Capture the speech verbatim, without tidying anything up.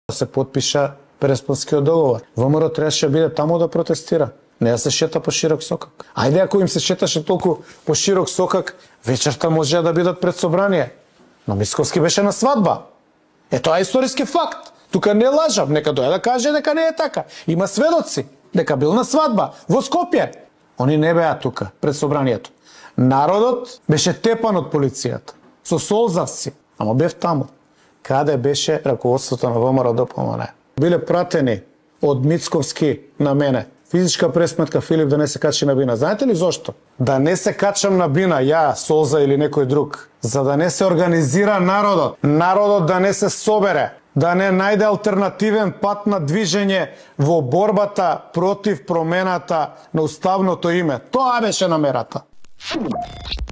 се потпиша Преспанскиот договор. ВМРО требаше да биде таму да протестира. Не да се шета по широк сокак. Ајде, ако им се шеташе толку по широк сокак, вечерта може да бидат пред собрание. Но Мицковски беше на свадба. Е, тоа е историски факт. Тука не лажам, нека доја да каже дека не е така. Има сведоци дека бил на свадба во Скопје. Они не беа тука пред собранието. Народот беше тепан од полицијата со солзавци, ама бев таму. Каде беше раководството на ВМРО Д П М Н? Биле пратени од Мицковски на мене. Физичка пресметка Филип да не се качи на бина. Знаете ли зошто? Да не се качам на бина, ја, Солза или некој друг. За да не се организира народот. Народот да не се собере. Да не најде алтернативен пат на движење во борбата против промената на уставното име. Тоа беше намерата.